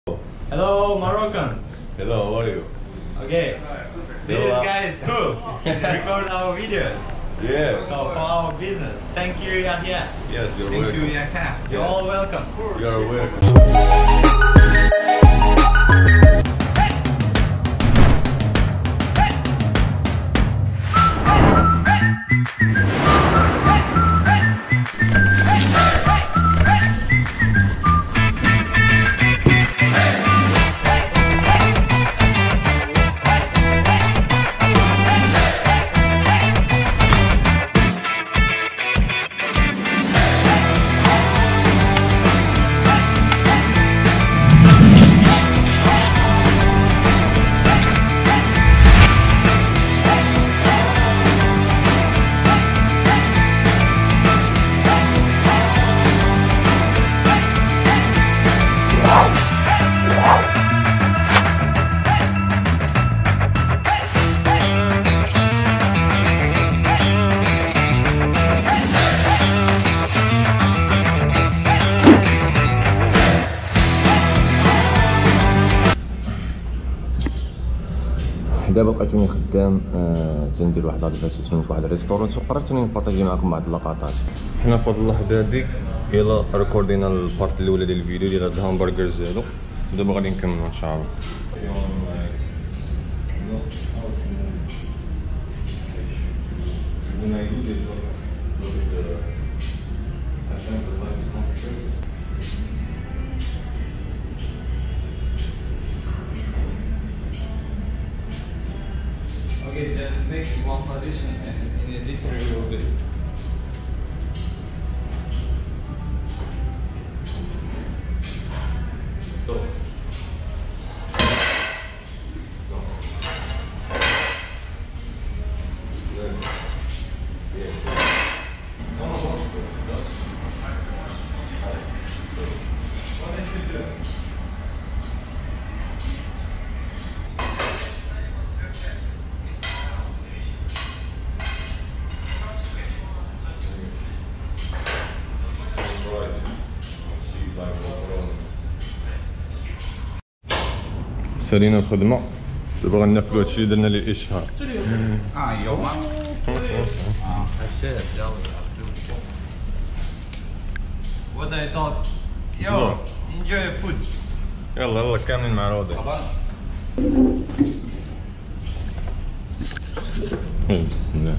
Hello, Moroccans. Hello, how are you? Okay, this guy is cool. He record our videos. Yes. So for our business, thank you, Yahya. Yes, you're Thank welcome. you, Yahya. You're all welcome. You're welcome. دابا لقيتوني خدام تندير واحد لادفيرتيسمون في واحد الريستورونت وقررت اني نبارطاجي معكم بعض اللقطات. حنا في هاد اللحظه هادي يلا ريكوردينا البارت الاولى ديال الفيديو ديال هاد الهامبرغرز هادو، دابا غادي نكملو ان شاء الله. Okay, just make one position and in a different way. سالينا الخدمه، دابا غناكلو هادشي اللي درنا ليه اشهار. يوم What I thought, yo, enjoy food. يلا يلا كاملين مع روضي. بسم الله.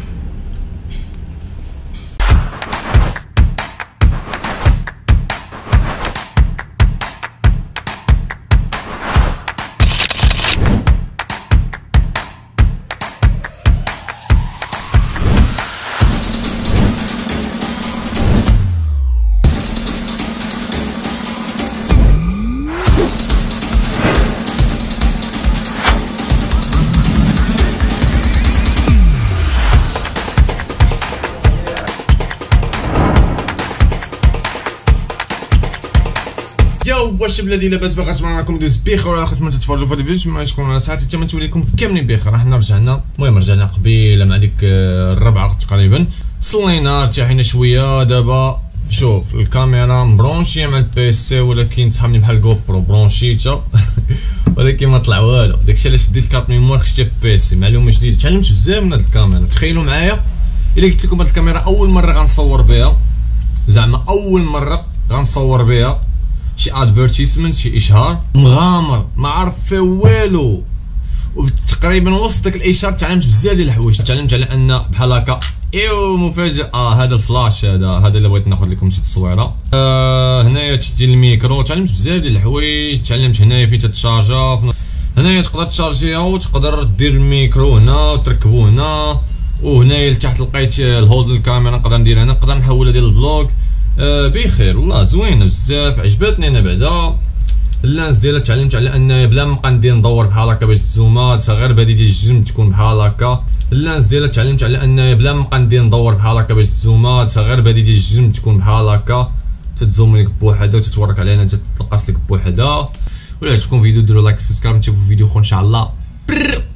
واش بلادي لاباس باغا نسمع معكم دوز بخير ولا اخوتي تتفرجوا في هذا الفيديو ما يشكون على ساعات حتى ما نتولي لكم كاملين بخير. حنا رجعنا، المهم رجعنا قبيله مع ديك الربعه تقريبا، صلينا ارتاحينا شويه. دابا شوف الكاميرا مبرونشيه مع البي سي ولكن تحملني بحال جو برو برونشيتها ولكن ما طلع والو. داكشي علاش ديت كارت ميموار خشيتها في البي سي. معلومه جديده، تعلمت بزاف من هاد الكاميرا. تخيلوا معايا الا قلت لكم هاد الكاميرا اول مره غنصور بها، زعما اول مره غنصور بها شي ادفيرتيسمنت، شي اشهار مغامر ما عارف فيه والو، وتقريبا وسط داك الاشهار تعلمت بزاف ديال الحوايج. تعلمت على ان بحال هكا ايوا مفاجاه، هذا الفلاش هذا اللي بغيت ناخذ لكم شي تصويره. هنايا تسجيل الميكرو، تعلمت بزاف ديال الحوايج. تعلمت هنايا فين تتشارجا، هنايا تقدر تشارجيها وتقدر دير الميكرو هنا وتركبو هنا، وهنايا لتحت لقيت الهولد الكاميرا نقدر ندير هنا، نقدر نحولها ديال الفلوغ. بخير والله زوينه بزاف، عجبتني انا. بعدا اللانس ديالها تعلمت على ان بلا ما نبقى ندير ندور بحال هكا باش الزومات، غير بهادي ديال الجسم تكون بحال هكا. اللانس ديالها تعلمت على ان بلا ما نبقى ندير ندور بحال هكا باش الزومات، غير بهادي ديال الجسم تكون بحال هكا، تتزوم لك بوحدها وتتورك عليها انت تلقاس لك بوحدها. ولا عجبكم الفيديو ديروا لايك سبسكرايب، نشوفوا فيديو اخر ان شاء الله.